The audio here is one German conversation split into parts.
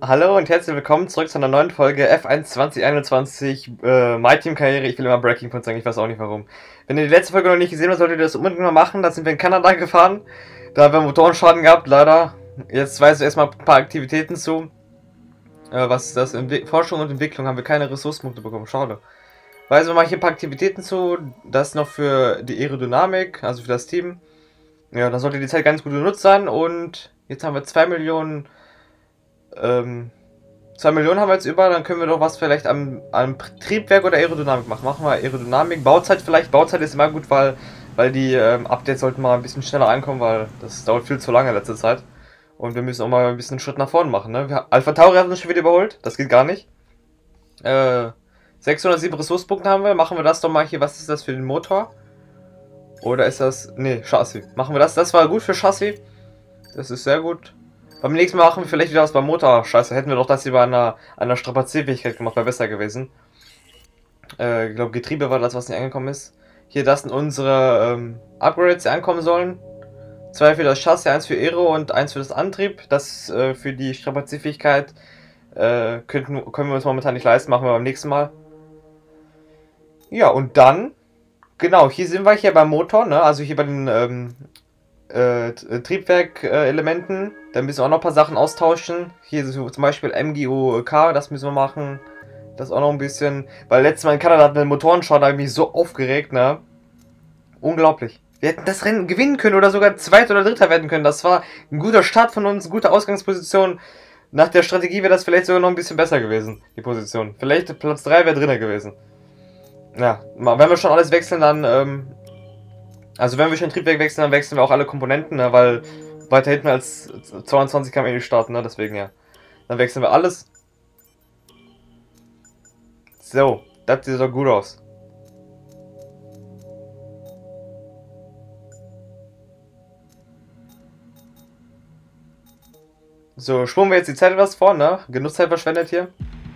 Hallo und herzlich willkommen zurück zu einer neuen Folge F1 2021 My Team Karriere. Ich will immer Breaking Point sagen, ich weiß auch nicht warum. Wenn ihr die letzte Folge noch nicht gesehen habt, solltet ihr das unbedingt mal machen. Da sind wir in Kanada gefahren. Da haben wir Motorenschaden gehabt, leider. Jetzt weißt du erstmal ein paar Aktivitäten zu. Was das Forschung und Entwicklung haben wir keine Ressourcenpunkte bekommen. Schade. Weisen wir mal hier ein paar Aktivitäten zu. Das noch für die Aerodynamik, also für das Team. Ja, dann sollte die Zeit ganz gut genutzt sein. Und jetzt haben wir 2 Millionen. 2 Millionen haben wir jetzt über, dann können wir doch was vielleicht am Triebwerk oder Aerodynamik machen. Machen wir Aerodynamik, Bauzeit vielleicht. Bauzeit ist immer gut, weil die Updates sollten mal ein bisschen schneller ankommen, weil das dauert viel zu lange in letzter Zeit. Und wir müssen auch mal ein bisschen einen Schritt nach vorne machen. Ne? Alpha Tauri hat uns schon wieder überholt, das geht gar nicht. 607 Ressourcenpunkte haben wir, machen wir das doch mal hier. Was ist das für den Motor? Oder ist das... Ne, Chassis. Machen wir das, das war gut für Chassis. Das ist sehr gut. Beim nächsten Mal machen wir vielleicht wieder was beim Motor. Scheiße, hätten wir doch das hier bei einer Strapazierfähigkeit gemacht, wäre besser gewesen. Ich glaube, Getriebe war das, was nicht angekommen ist. Hier, das sind unsere Upgrades, die ankommen sollen. 2 für das Chassis, 1 für Aero und 1 für das Antrieb. Das für die Strapazierfähigkeit können wir uns momentan nicht leisten, machen wir beim nächsten Mal. Ja, und dann, genau, hier sind wir hier beim Motor, ne? Also hier bei den Triebwerk-Elementen. Da müssen wir auch noch ein paar Sachen austauschen. Hier so zum Beispiel MGU-K, das müssen wir machen. Das auch noch ein bisschen. Weil letztes Mal in Kanada hatten wir einen Motorenschaden, da habe ich mich so aufgeregt, ne? Unglaublich. Wir hätten das Rennen gewinnen können oder sogar Zweiter oder Dritter werden können. Das war ein guter Start von uns, eine gute Ausgangsposition. Nach der Strategie wäre das vielleicht sogar noch ein bisschen besser gewesen, die Position. Vielleicht Platz 3 wäre drin gewesen. Ja, wenn wir schon alles wechseln, dann also wenn wir schon Triebwerk wechseln, dann wechseln wir auch alle Komponenten, ne, weil weiter hinten als 22 kann man eh nicht starten, ne, deswegen ja. Dann wechseln wir alles. So, das sieht doch gut aus. So, spulen wir jetzt die Zeit etwas vor, ne? Genug Zeit verschwendet hier.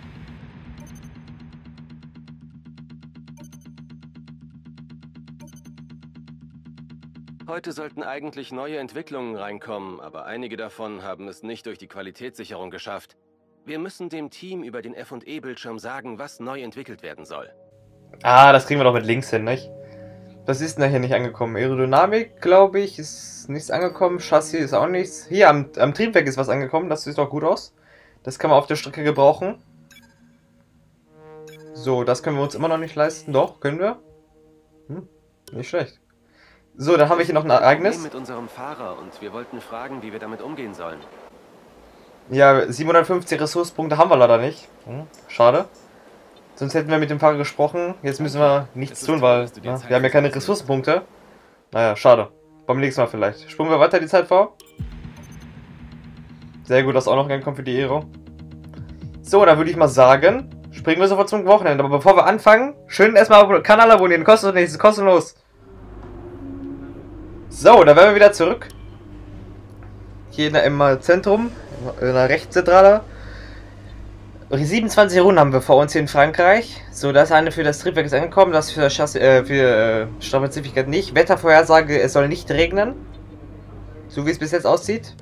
Heute sollten eigentlich neue Entwicklungen reinkommen, aber einige davon haben es nicht durch die Qualitätssicherung geschafft. Wir müssen dem Team über den F&E-Bildschirm sagen, was neu entwickelt werden soll. Ah, das kriegen wir doch mit links hin, nicht? Was ist denn da hier nicht angekommen? Aerodynamik, glaube ich, ist nichts angekommen. Chassis ist auch nichts. Hier, am Triebwerk ist was angekommen. Das sieht doch gut aus. Das kann man auf der Strecke gebrauchen. So, das können wir uns immer noch nicht leisten. Doch, können wir. Nicht schlecht. So, dann haben wir hier noch ein Ereignis. Mit unserem Fahrer und wir wollten fragen, wie wir damit umgehen sollen. Ja, 750 Ressourcenpunkte haben wir leider nicht. Schade. Sonst hätten wir mit dem Fahrer gesprochen. Jetzt müssen wir nichts tun, weil wir haben ja keine Ressourcenpunkte. Naja, schade. Beim nächsten Mal vielleicht. Spulen wir weiter die Zeit vor. Sehr gut, dass auch noch reinkommt für die Aero. So, dann würde ich mal sagen, springen wir sofort zum Wochenende. Aber bevor wir anfangen, schön erstmal Kanal abonnieren. Kostet nichts, kostenlos. So, da wären wir wieder zurück. Hier im Zentrum, in der Rechtszentrale. 27 Runden haben wir vor uns hier in Frankreich. So, das eine für das Triebwerk ist angekommen, das für das Chassis, für Strapazierfähigkeit nicht. Wettervorhersage, es soll nicht regnen. So wie es bis jetzt aussieht.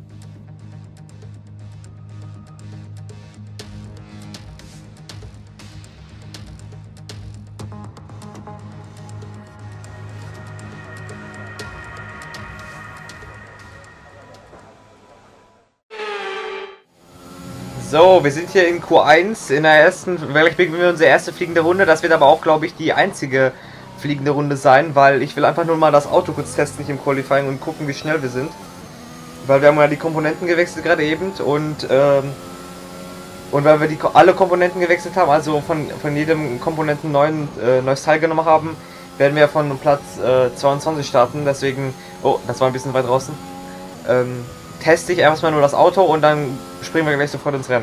So, wir sind hier in Q1 in der ersten, vielleicht beginnen wir unsere erste fliegende Runde. Das wird aber auch, glaube ich, die einzige fliegende Runde sein, weil ich will einfach nur mal das Auto kurz testen hier im Qualifying und gucken, wie schnell wir sind. Weil wir haben ja die Komponenten gewechselt gerade eben und weil wir alle Komponenten gewechselt haben, also von jedem Komponenten neues teilgenommen haben, werden wir von Platz 22 starten. Deswegen, oh, das war ein bisschen weit draußen. Teste ich erstmal nur das Auto und dann springen wir gleich sofort ins Rennen.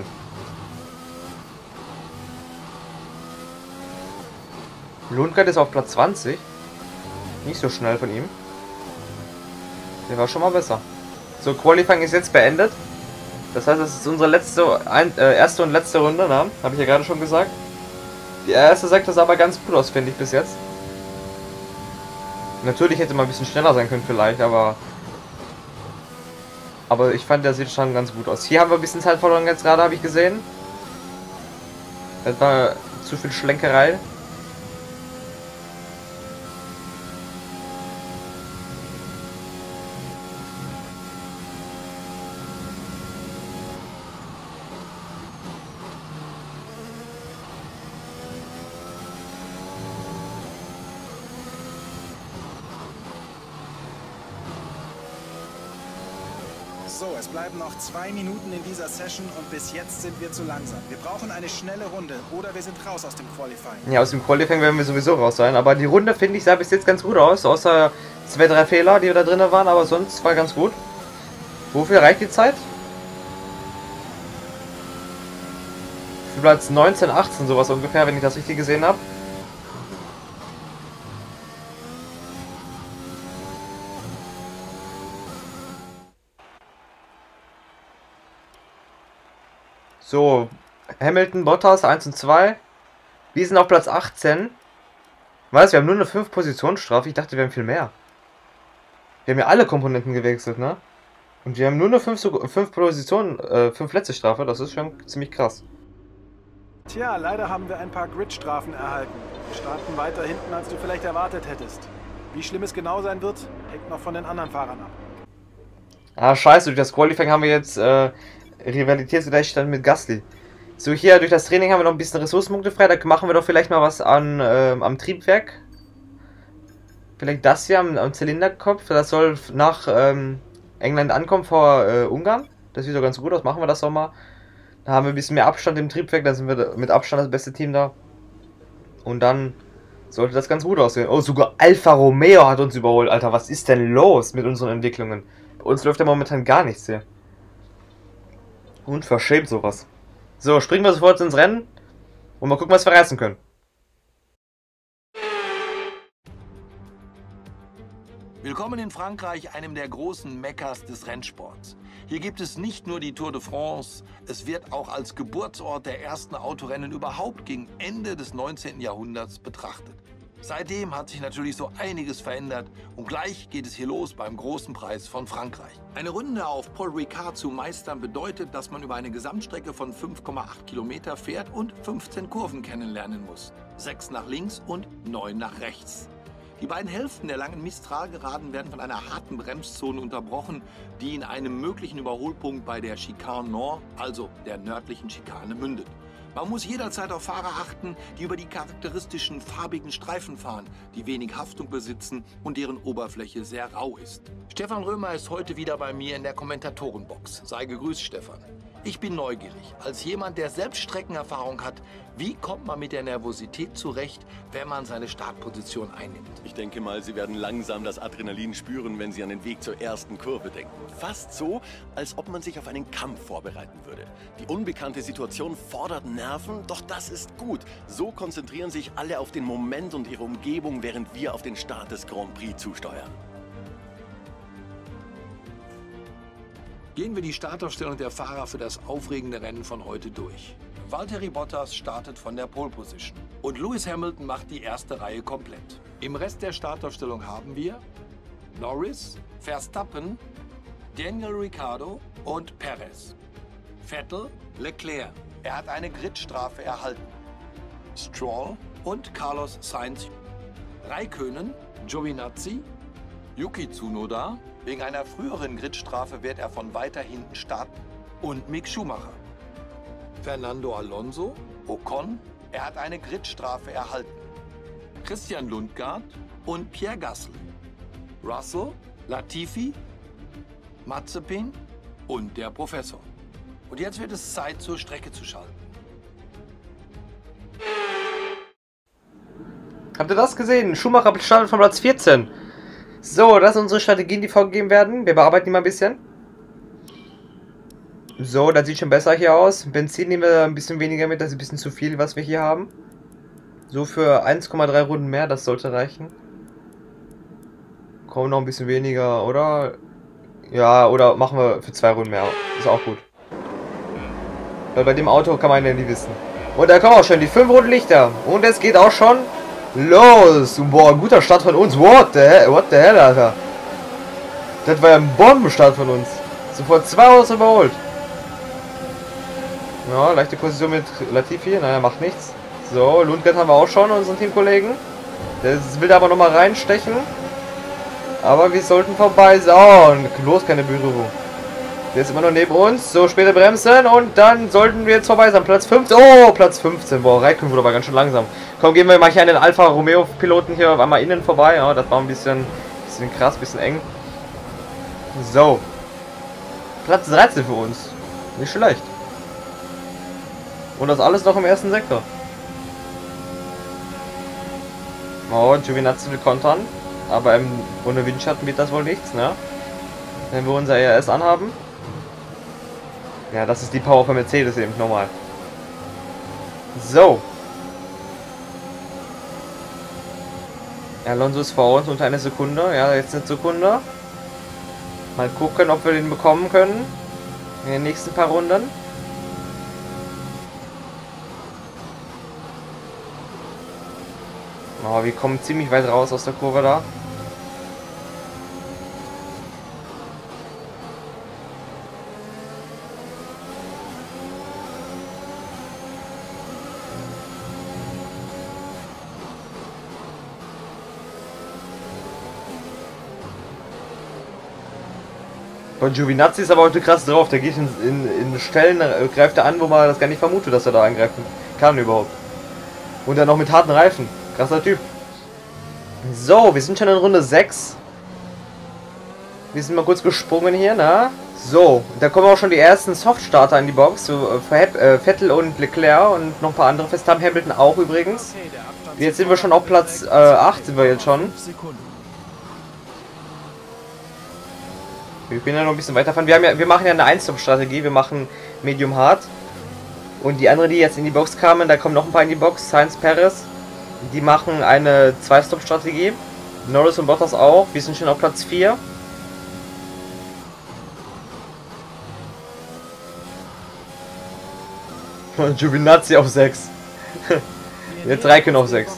Lundgaard ist auf Platz 20. Nicht so schnell von ihm. Der war schon mal besser. So, Qualifying ist jetzt beendet. Das heißt, das ist unsere erste und letzte Runde, ne? Habe ich ja gerade schon gesagt. Die erste Sektor sah aber ganz gut aus, finde ich, bis jetzt. Natürlich hätte man ein bisschen schneller sein können vielleicht, aber Aber ich fand, der sieht schon ganz gut aus. Hier haben wir ein bisschen Zeit verloren jetzt gerade, habe ich gesehen. Das war zu viel Schlenkerei. So, es bleiben noch 2 Minuten in dieser Session und bis jetzt sind wir zu langsam. Wir brauchen eine schnelle Runde oder wir sind raus aus dem Qualifying. Ja, aus dem Qualifying werden wir sowieso raus sein. Aber die Runde, finde ich, sah bis jetzt ganz gut aus. Außer 2, 3 Fehler, die da drin waren. Aber sonst war ganz gut. Wofür reicht die Zeit? Für Platz 19, 18 sowas ungefähr, wenn ich das richtig gesehen habe. So, Hamilton, Bottas 1 und 2. Wir sind auf Platz 18. Was? Wir haben nur eine 5-Positionsstrafe. Ich dachte, wir haben viel mehr. Wir haben ja alle Komponenten gewechselt, ne? Und wir haben nur eine 5 Plätze Strafe. Das ist schon ziemlich krass. Tja, leider haben wir ein paar Grid-Strafen erhalten. Wir starten weiter hinten, als du vielleicht erwartet hättest. Wie schlimm es genau sein wird, hängt noch von den anderen Fahrern ab. Ah, scheiße, durch das Qualifying haben wir jetzt Rivalitätsgleichstand mit Gasly. So, hier durch das Training haben wir noch ein bisschen Ressourcenpunkte frei. Da machen wir doch vielleicht mal was am Triebwerk. Vielleicht das hier am Zylinderkopf. Das soll nach England ankommen vor Ungarn. Das sieht doch ganz gut aus. Machen wir das doch mal. Da haben wir ein bisschen mehr Abstand im Triebwerk. Dann sind wir mit Abstand das beste Team da. Und dann sollte das ganz gut aussehen. Oh, sogar Alfa Romeo hat uns überholt. Alter, was ist denn los mit unseren Entwicklungen? Bei uns läuft ja momentan gar nichts hier. Unverschämt sowas. So, springen wir sofort ins Rennen und mal gucken, was wir reißen können. Willkommen in Frankreich, einem der großen Mekkas des Rennsports. Hier gibt es nicht nur die Tour de France, es wird auch als Geburtsort der ersten Autorennen überhaupt gegen Ende des 19. Jahrhunderts betrachtet. Seitdem hat sich natürlich so einiges verändert und gleich geht es hier los beim großen Preis von Frankreich. Eine Runde auf Paul Ricard zu meistern bedeutet, dass man über eine Gesamtstrecke von 5,8 Kilometer fährt und 15 Kurven kennenlernen muss. 6 nach links und 9 nach rechts. Die beiden Hälften der langen Mistral-Geraden werden von einer harten Bremszone unterbrochen, die in einem möglichen Überholpunkt bei der Chicane Nord, also der nördlichen Schikane, mündet. Man muss jederzeit auf Fahrer achten, die über die charakteristischen farbigen Streifen fahren, die wenig Haftung besitzen und deren Oberfläche sehr rau ist. Stefan Römer ist heute wieder bei mir in der Kommentatorenbox. Sei gegrüßt, Stefan. Ich bin neugierig. Als jemand, der selbst Streckenerfahrung hat, wie kommt man mit der Nervosität zurecht, wenn man seine Startposition einnimmt? Ich denke mal, Sie werden langsam das Adrenalin spüren, wenn Sie an den Weg zur ersten Kurve denken. Fast so, als ob man sich auf einen Kampf vorbereiten würde. Die unbekannte Situation fordert Nerven, doch das ist gut. So konzentrieren sich alle auf den Moment und ihre Umgebung, während wir auf den Start des Grand Prix zusteuern. Gehen wir die Startaufstellung der Fahrer für das aufregende Rennen von heute durch. Valtteri Bottas startet von der Pole Position und Lewis Hamilton macht die erste Reihe komplett. Im Rest der Startaufstellung haben wir Norris, Verstappen, Daniel Ricciardo und Perez. Vettel, Leclerc. Er hat eine Gridstrafe erhalten. Stroll und Carlos Sainz. Räikkönen, Giovinazzi, Yuki Tsunoda. Wegen einer früheren Gridstrafe wird er von weiter hinten starten. Und Mick Schumacher. Fernando Alonso, Ocon. Er hat eine Gridstrafe erhalten. Christian Lundgaard und Pierre Gasly. Russell, Latifi, Mazepin und der Professor. Und jetzt wird es Zeit, zur Strecke zu schalten. Habt ihr das gesehen? Schumacher startet von Platz 14. So, das sind unsere Strategien, die vorgegeben werden. Wir bearbeiten die mal ein bisschen. So, das sieht schon besser hier aus. Benzin nehmen wir ein bisschen weniger mit, das ist ein bisschen zu viel, was wir hier haben. So, für 1,3 Runden mehr, das sollte reichen. Komm, noch ein bisschen weniger, oder? Ja, oder machen wir für 2 Runden mehr. Ist auch gut. Weil bei dem Auto kann man ja nie wissen. Und da kommen auch schon die 5 roten Lichter. Und es geht auch schon los. Boah, guter Start von uns. What the hell, Alter. Das war ja ein Bombenstart von uns. Sofort 2 Autos überholt. Ja, leichte Position mit Latifi. Naja, macht nichts. So, Lundgren haben wir auch schon, unseren Teamkollegen. Der will aber nochmal reinstechen. Aber wir sollten vorbei sein. Oh, bloß keine Berührung. Der ist immer noch neben uns. So, später bremsen und dann sollten wir jetzt vorbei sein. Platz 15. Oh, Platz 15. Boah, Raikkonen wurde aber ganz schön langsam. Komm, gehen wir mal hier an den Alfa Romeo Piloten hier auf einmal innen vorbei. Ja, das war ein bisschen krass, ein bisschen eng. So. Platz 13 für uns. Nicht schlecht. Und das alles noch im ersten Sektor. Oh, Giovinazzi will kontern. Aber ohne Windschatten wird das wohl nichts, ne? Wenn wir unser ERS anhaben. Ja, das ist die Power von Mercedes eben, normal. So. Alonso ist vor uns unter einer Sekunde. Ja, jetzt eine Sekunde. Mal gucken, ob wir den bekommen können. In den nächsten paar Runden. Oh, wir kommen ziemlich weit raus aus der Kurve da. Bei Giovinazzi ist aber heute krass drauf. Der geht in Stellen, greift er an, wo man das gar nicht vermutet, dass er da angreifen kann überhaupt. Und dann noch mit harten Reifen. Krasser Typ. So, wir sind schon in Runde 6. Wir sind mal kurz gesprungen hier, ne? So, da kommen auch schon die ersten Softstarter in die Box. So, Vettel und Leclerc und noch ein paar andere Verstappen, Hamilton auch übrigens. Jetzt sind wir schon auf Platz 8, sind wir jetzt schon. Wir können ja noch ein bisschen weiterfahren. Wir machen ja eine 1-Stop-Strategie. Wir machen Medium Hard. Und die anderen, die jetzt in die Box kamen, da kommen noch ein paar in die Box. Sainz, Perez. Die machen eine 2-Stop-Strategie. Norris und Bottas auch. Wir sind schon auf Platz 4. Und Giovinazzi auf 6. Jetzt Raikkonen auf 6.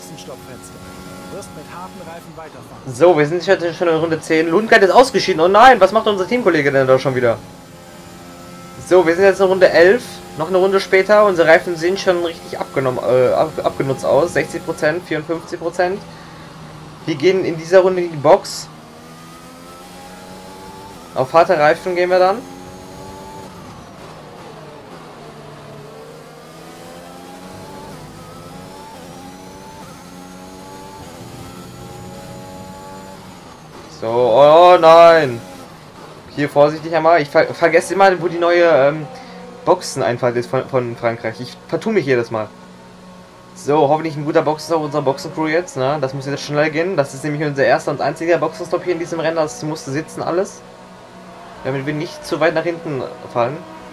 So, wir sind jetzt schon in Runde 10. Lundgren ist ausgeschieden. Oh nein, was macht unser Teamkollege denn da schon wieder? So, wir sind jetzt in Runde 11. Noch eine Runde später. Unsere Reifen sehen schon richtig abgenutzt aus. 60%, 54%. Wir gehen in dieser Runde in die Box. Auf harte Reifen gehen wir dann. So, oh nein. Hier vorsichtig einmal. Ich vergesse immer, wo die neue Boxeneinfahrt ist von Frankreich. Ich vertue mich jedes Mal. So, hoffentlich ein guter Boxen auf unserer Boxencrew jetzt. Ne? Das muss jetzt schnell gehen. Das ist nämlich unser erster und einziger Boxenstopp hier in diesem Rennen. Das musste sitzen alles. Damit wir nicht zu weit nach hinten fallen.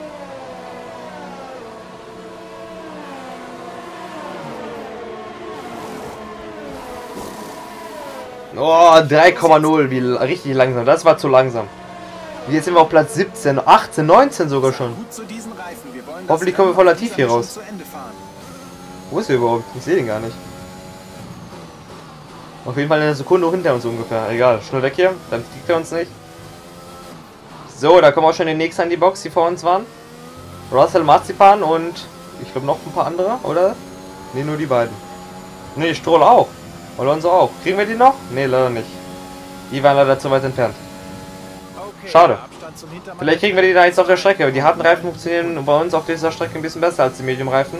Oh, 3,0, wie richtig langsam. Das war zu langsam. Jetzt sind wir auf Platz 17, 18, 19 sogar schon. Hoffentlich kommen wir voller Tief hier raus. Wo ist er überhaupt? Ich sehe den gar nicht. Auf jeden Fall eine Sekunde hinter uns ungefähr. Egal, schnell weg hier, dann fliegt er uns nicht. So, da kommen auch schon die nächsten an die Box, die vor uns waren. Russell, Marzipan und ich glaube noch ein paar andere, oder? Ne, nur die beiden. Ne, Stroll auch. Alonso auch. Kriegen wir die noch? Ne, leider nicht. Die waren leider zu weit entfernt. Schade. Vielleicht kriegen wir die da jetzt auf der Strecke. Aber die harten Reifen funktionieren bei uns auf dieser Strecke ein bisschen besser als die Medium-Reifen.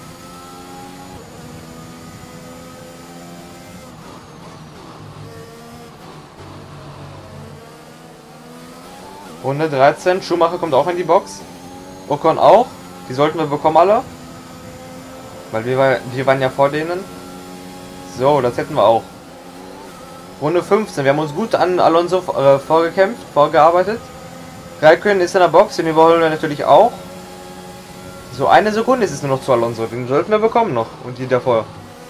Runde 13. Schumacher kommt auch in die Box. Ocon auch. Die sollten wir bekommen alle. Weil wir waren ja vor denen. So, das hätten wir auch. Runde 15. Wir haben uns gut an Alonso vorgearbeitet. Raikkonen ist in der Box, den überholen wir natürlich auch. So, eine Sekunde ist es nur noch zu Alonso. Den sollten wir bekommen noch. Und die davor.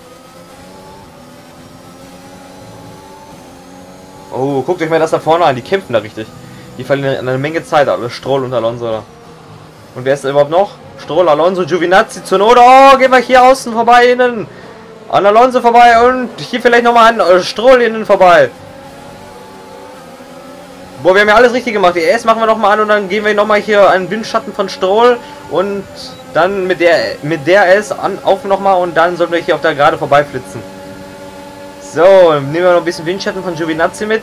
Oh, guckt euch mal das da vorne an. Die kämpfen da richtig. Die verlieren eine Menge Zeit. Alle Stroll und Alonso da. Und wer ist da überhaupt noch? Stroll, Alonso, Giovinazzi, Tsunoda. Oh, gehen wir hier außen vorbei innen. An Alonso vorbei und hier vielleicht nochmal an Stroll innen vorbei. Boah, wir haben ja alles richtig gemacht. Die ES machen wir nochmal an und dann gehen wir nochmal hier einen Windschatten von Stroll und dann mit der S auf nochmal und dann sollten wir hier auf der Gerade vorbeiflitzen. So, nehmen wir noch ein bisschen Windschatten von Giovinazzi mit.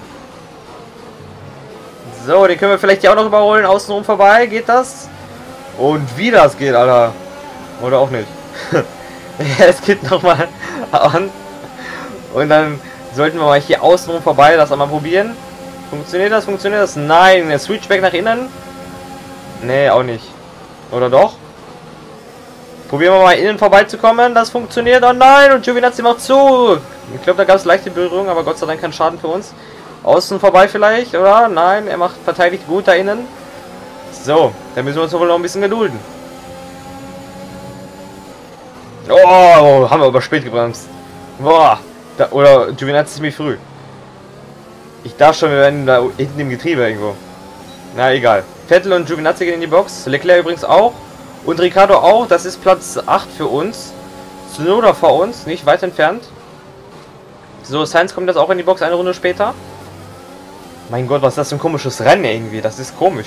So, den können wir vielleicht hier auch noch überholen, außenrum vorbei, geht das? Und wie das geht, Alter. Oder auch nicht. Es geht nochmal an. Und dann sollten wir mal hier außenrum vorbei das einmal probieren. Funktioniert das? Funktioniert das? Nein, der Switchback nach innen. Nee, auch nicht. Oder doch? Probieren wir mal innen vorbeizukommen. Das funktioniert. Oh nein, und Giovinazzi macht zu. Ich glaube, da gab es leichte Berührung, aber Gott sei Dank kein Schaden für uns. Außen vorbei vielleicht, oder? Nein, er macht verteidigt gut da innen. So, dann müssen wir uns wohl noch ein bisschen gedulden. Oh, haben wir aber spät gebremst. Boah, oder Giovinazzi ist ziemlich früh. Ich dachte schon, wir werden da hinten im Getriebe irgendwo. Na, egal. Vettel und Giovinazzi gehen in die Box. Leclerc übrigens auch. Und Ricciardo auch. Das ist Platz 8 für uns. Tsunoda vor uns, nicht weit entfernt. So, Sainz kommt jetzt auch in die Box eine Runde später. Mein Gott, was ist das für ein komisches Rennen irgendwie? Das ist komisch.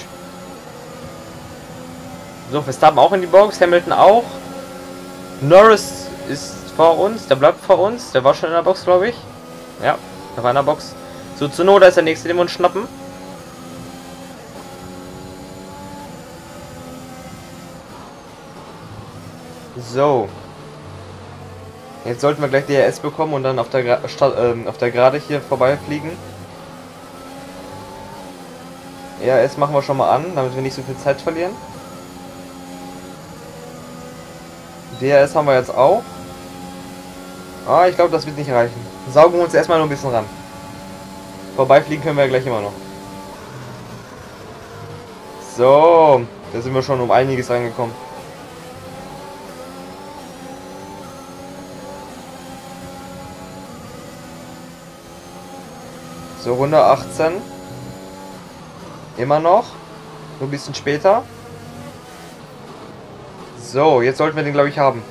So, Verstappen auch in die Box. Hamilton auch. Norris ist vor uns. Der bleibt vor uns. Der war schon in der Box, glaube ich. Ja, der war in der Box. So, Tsunoda ist der nächste, den wir uns schnappen. So. Jetzt sollten wir gleich DRS bekommen und dann auf der Gerade hier vorbeifliegen. DRS machen wir schon mal an, damit wir nicht so viel Zeit verlieren. DRS haben wir jetzt auch. Ah, ich glaube, das wird nicht reichen. Saugen wir uns erstmal noch ein bisschen ran. Vorbeifliegen können wir ja gleich immer noch. So, da sind wir schon um einiges reingekommen. So, Runde 18. Immer noch. Nur ein bisschen später. So, jetzt sollten wir den, glaube ich, haben.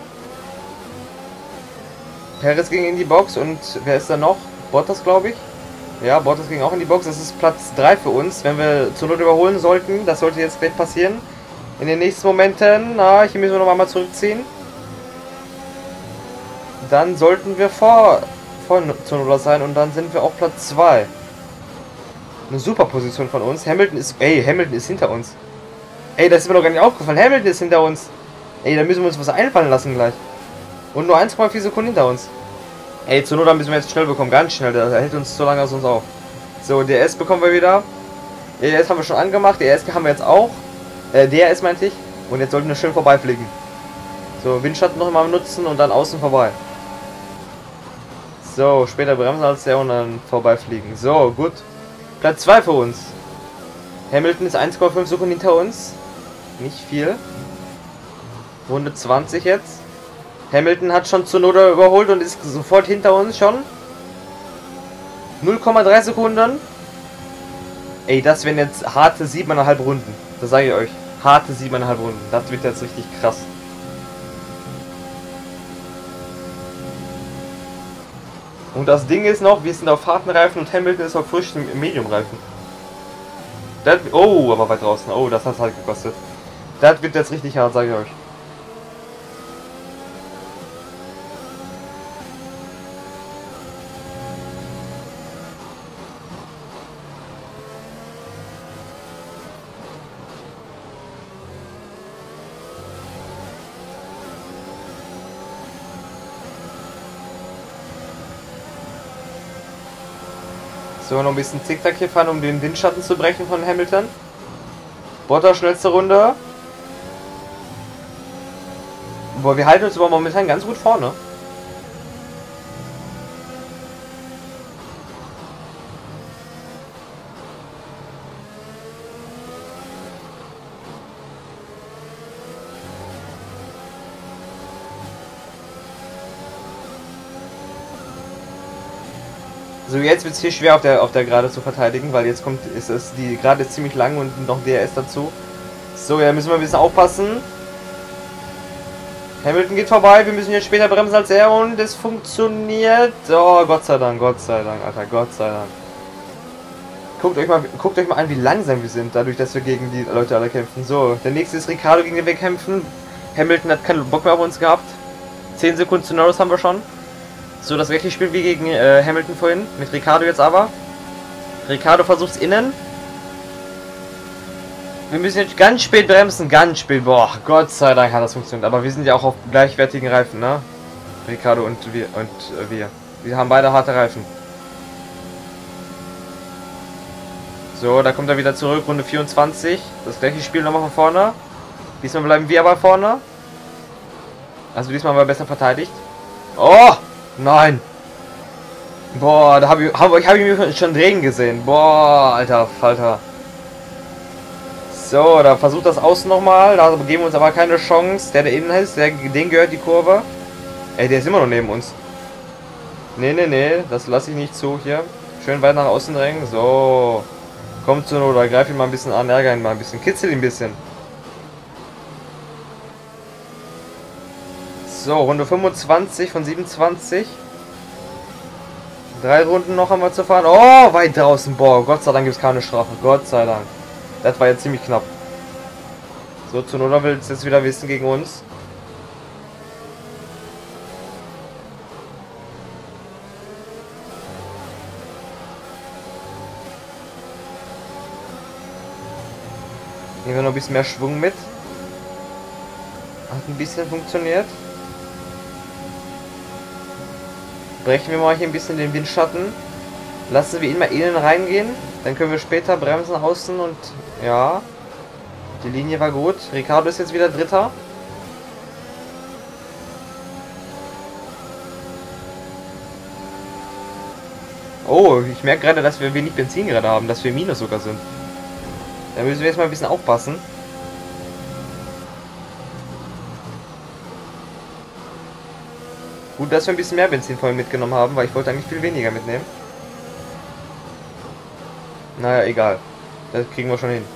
Perez ging in die Box und wer ist da noch? Bottas, glaube ich. Ja, Bottas ging auch in die Box. Das ist Platz 3 für uns, wenn wir zur Not überholen sollten. Das sollte jetzt gleich passieren. In den nächsten Momenten. Na, hier müssen wir noch einmal zurückziehen. Dann sollten wir vor Tsunoda sein und dann sind wir auf Platz 2. Eine super Position von uns. Hamilton ist hinter uns. Ey, das ist mir doch gar nicht aufgefallen. Hamilton ist hinter uns. Ey, da müssen wir uns was einfallen lassen gleich. Und nur 1,4 Sekunden hinter uns. Ey, Tsunoda müssen wir jetzt schnell bekommen. Ganz schnell. Der hält uns so lange aus uns auf. So, DRS bekommen wir wieder. DRS haben wir schon angemacht. DRS haben wir jetzt auch. DRS meinte ich. Und jetzt sollten wir schön vorbeifliegen. So, Windschatten noch mal nutzen und dann außen vorbei. So, später bremsen als der und dann vorbeifliegen. So, gut. Platz 2 für uns. Hamilton ist 1,5 Sekunden hinter uns. Nicht viel. Runde 20 jetzt. Hamilton hat schon Tsunoda überholt und ist sofort hinter uns schon. 0,3 Sekunden. Ey, das wären jetzt harte 7,5 Runden. Das sage ich euch. Harte 7,5 Runden. Das wird jetzt richtig krass. Und das Ding ist noch, wir sind auf harten Reifen und Hamilton ist auf frischen Medium-Reifen. Oh, aber weit draußen. Oh, das hat halt gekostet. Das wird jetzt richtig hart, sage ich euch. So, noch ein bisschen Zickzack hier fahren, um den Windschatten zu brechen von Hamilton. Bottas schnellste Runde. Boah, wir halten uns aber momentan ganz gut vorne. So, jetzt wird es hier schwer auf der Gerade zu verteidigen, weil jetzt die Gerade ist ziemlich lang und noch DRS dazu. So, ja, müssen wir ein bisschen aufpassen. Hamilton geht vorbei, wir müssen jetzt später bremsen als er und es funktioniert. Oh, Gott sei Dank, Alter, Gott sei Dank. Guckt euch mal an, wie langsam wir sind, dadurch, dass wir gegen die Leute alle kämpfen. So, der nächste ist Ricciardo, gegen den wir kämpfen. Hamilton hat keinen Bock mehr auf uns gehabt. 10 Sekunden zu Norris haben wir schon. So, das gleiche Spiel wie gegen Hamilton vorhin. Mit Ricciardo jetzt aber. Ricciardo versucht es innen. Wir müssen jetzt ganz spät bremsen, ganz spät. Boah, Gott sei Dank hat das funktioniert. Aber wir sind ja auch auf gleichwertigen Reifen, ne? Ricciardo und wir. Wir haben beide harte Reifen. So, da kommt er wieder zurück, Runde 24. Das gleiche Spiel nochmal von vorne. Diesmal bleiben wir aber vorne. Also diesmal haben wir besser verteidigt. Oh! Nein! Boah, da hab ich mich schon drehen gesehen. Boah, alter Falter. So, da versucht das außen nochmal. Da geben wir uns aber keine Chance. Der innen ist, den gehört die Kurve. Ey, der ist immer noch neben uns. Nee, das lasse ich nicht zu hier. Schön weit nach außen drängen. So. Kommt zu oder greif ihn mal ein bisschen an, ärger ihn mal ein bisschen, kitzel ihn ein bisschen. So, Runde 25 von 27. 3 Runden noch haben wir zu fahren. Oh, weit draußen. Boah, Gott sei Dank gibt es keine Strafe. Gott sei Dank. Das war jetzt ziemlich knapp. So, Tsunoda will es jetzt wieder wissen gegen uns. Nehmen wir noch ein bisschen mehr Schwung mit. Hat ein bisschen funktioniert. Brechen wir mal hier ein bisschen den Windschatten. Lassen wir ihn mal innen reingehen. Dann können wir später bremsen außen und ja. Die Linie war gut. Ricciardo ist jetzt wieder Dritter. Oh, ich merke gerade, dass wir wenig Benzin gerade haben, dass wir Minus sogar sind. Da müssen wir jetzt mal ein bisschen aufpassen. Gut, dass wir ein bisschen mehr Benzin vorhin mitgenommen haben, weil ich wollte eigentlich viel weniger mitnehmen. Naja, egal. Das kriegen wir schon hin.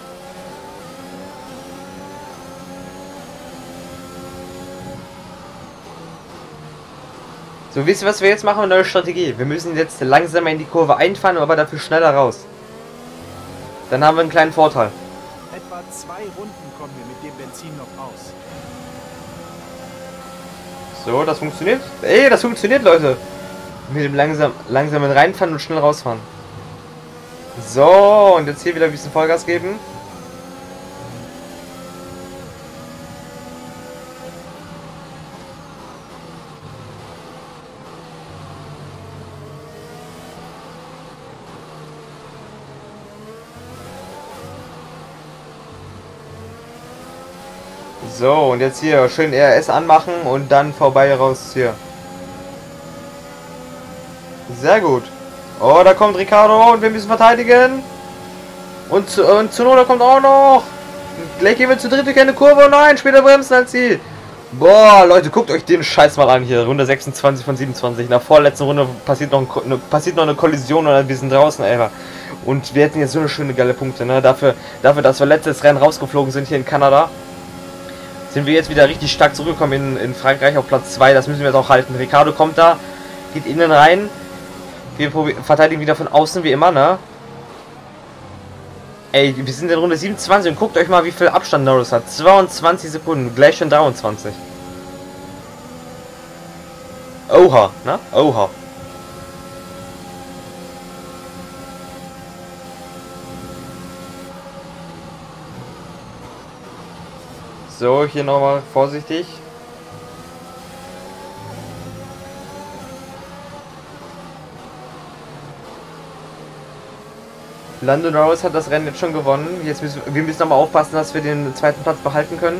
So, wisst ihr, was wir jetzt machen? Eine neue Strategie. Wir müssen jetzt langsamer in die Kurve einfahren, aber dafür schneller raus. Dann haben wir einen kleinen Vorteil. Etwa 2 Runden kommen wir mit dem Benzin noch aus. So, das funktioniert. Ey, das funktioniert, Leute. Mit dem langsamen reinfahren und schnell rausfahren. So, und jetzt hier wieder ein bisschen Vollgas geben. So, und jetzt hier schön RS anmachen und dann vorbei raus hier. Sehr gut. Oh, da kommt Ricciardo und wir müssen verteidigen. Und Tsunoda kommt auch noch. Gleich gehen wir zu dritt durch eine Kurve. Oh nein, später bremsen als Ziel. Boah, Leute, guckt euch den Scheiß mal an hier. Runde 26 von 27. In der vorletzten Runde passiert noch eine Kollision oder wir sind draußen, Alter. Und wir hätten jetzt so eine schöne geile Punkte, ne? Dafür, dass wir letztes Rennen rausgeflogen sind hier in Kanada. Sind wir jetzt wieder richtig stark zurückgekommen in Frankreich auf Platz 2. Das müssen wir jetzt auch halten. Ricciardo kommt da, geht innen rein. Wir verteidigen wieder von außen wie immer, ne? Ey, wir sind in Runde 27 und guckt euch mal, wie viel Abstand Norris hat. 22 Sekunden, gleich schon 23. Oha, ne? Oha. So, hier nochmal vorsichtig. Lando Norris hat das Rennen jetzt schon gewonnen. Jetzt müssen wir nochmal aufpassen, dass wir den zweiten Platz behalten können.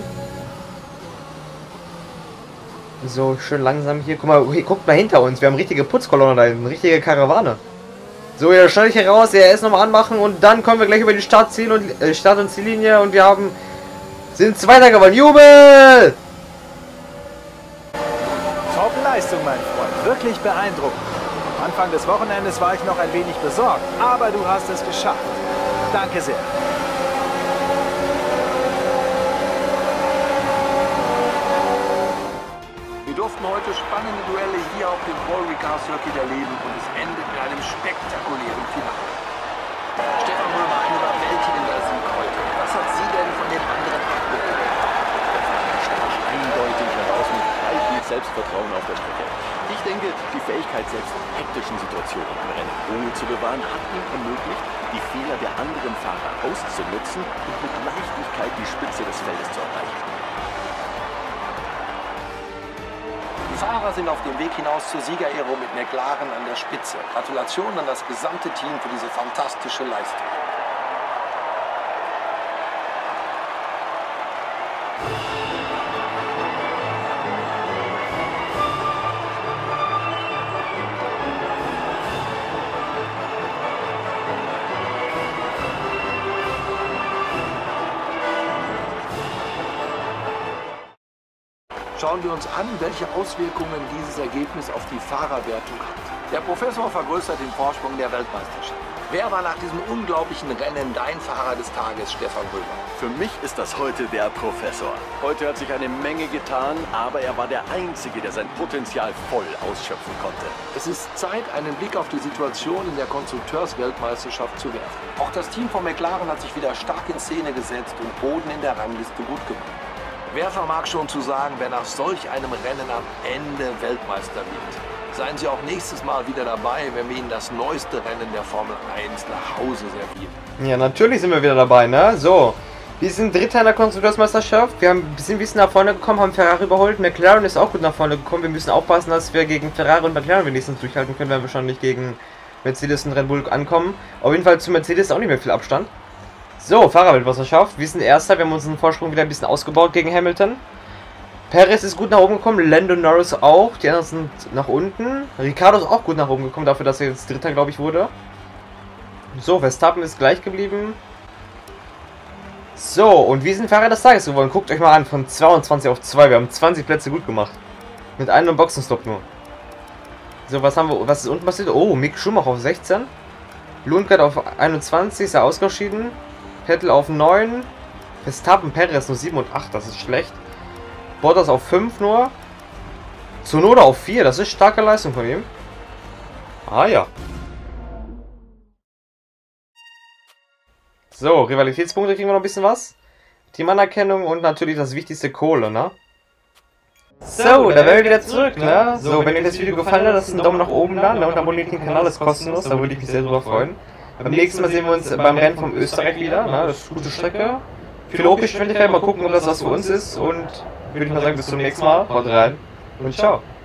So, schön langsam hier. Guck mal, guckt mal hinter uns. Wir haben richtige Putzkolonne da hinten, richtige Karawane. So, ja, schnell hier raus, RS nochmal anmachen und dann kommen wir gleich über die Start- und Ziellinie und wir sind Zweiter geworden. Jubel! Top-Leistung, mein Freund. Wirklich beeindruckend. Am Anfang des Wochenendes war ich noch ein wenig besorgt, aber du hast es geschafft. Danke sehr. Wir durften heute spannende Duelle hier auf dem Paul Ricard Circuit erleben und es endet mit einem spektakulären Finale. Stefan Römer, ein überwältigender Sieg heute. Was hat Sie denn von den anderen abgeholt? Eindeutig heraus mit reichlich Selbstvertrauen auf der Strecke. Ich denke, die Fähigkeit, selbst in hektischen Situationen im Rennen Ruhe zu bewahren, hat ihm ermöglicht, die Fehler der anderen Fahrer auszunutzen und mit Leichtigkeit die Spitze des Feldes zu erreichen. Die Fahrer sind auf dem Weg hinaus zur Siegerehrung mit McLaren an der Spitze. Gratulation an das gesamte Team für diese fantastische Leistung. Schauen wir uns an, welche Auswirkungen dieses Ergebnis auf die Fahrerwertung hat. Der Professor vergrößert den Vorsprung der Weltmeisterschaft. Wer war nach diesem unglaublichen Rennen dein Fahrer des Tages, Stefan Römer? Für mich ist das heute der Professor. Heute hat sich eine Menge getan, aber er war der Einzige, der sein Potenzial voll ausschöpfen konnte. Es ist Zeit, einen Blick auf die Situation in der Konstrukteursweltmeisterschaft zu werfen. Auch das Team von McLaren hat sich wieder stark in Szene gesetzt und Boden in der Rangliste gut gemacht. Wer vermag schon zu sagen, wer nach solch einem Rennen am Ende Weltmeister wird? Seien Sie auch nächstes Mal wieder dabei, wenn wir Ihnen das neueste Rennen der Formel 1 nach Hause servieren. Ja, natürlich sind wir wieder dabei, ne? So, wir sind Dritter in der Konstrukteursmeisterschaft. Wir sind ein bisschen nach vorne gekommen, haben Ferrari überholt. McLaren ist auch gut nach vorne gekommen. Wir müssen aufpassen, dass wir gegen Ferrari und McLaren wenigstens durchhalten können, wenn wir schon nicht gegen Mercedes und Red Bull ankommen. Auf jeden Fall zu Mercedes auch nicht mehr viel Abstand. So, Fahrerweltmeisterschaft. Wir sind Erster. Wir haben unseren Vorsprung wieder ein bisschen ausgebaut gegen Hamilton. Perez ist gut nach oben gekommen. Lando Norris auch. Die anderen sind nach unten. Ricciardo ist auch gut nach oben gekommen, dafür, dass er jetzt Dritter, glaube ich, wurde. So, Verstappen ist gleich geblieben. So, und wir sind Fahrer des Tages geworden. Guckt euch mal an, von 22 auf 2. Wir haben 20 Plätze gut gemacht. Mit einem Boxenstopp nur. So, was haben wir? Was ist unten passiert? Oh, Mick Schumacher auf 16. Lundgaard auf 21, ist er ausgeschieden. Vettel auf 9. Verstappen, Perez nur 7 und 8, das ist schlecht. Bottas auf 5 nur. Tsunoda auf 4, das ist starke Leistung von ihm. Ah ja. So, Rivalitätspunkte kriegen wir noch ein bisschen was. Teamanerkennung und natürlich das wichtigste, Kohle, ne? So, da wären wir wieder zurück, ne? So, wenn euch das Video gefallen hat, lasst einen Daumen nach oben da, ne? Und abonniert den Kanal, das ist kostenlos, da würde ich mich sehr drüber freuen. Beim nächsten Mal sehen wir uns beim Rennen von Österreich wieder, ne? Das ist eine gute Strecke. Viel Hochgeschwindigkeit, mal gucken, ob das was für uns ist. Und würde ich mal sagen, bis zum nächsten Mal. Haut rein und ciao.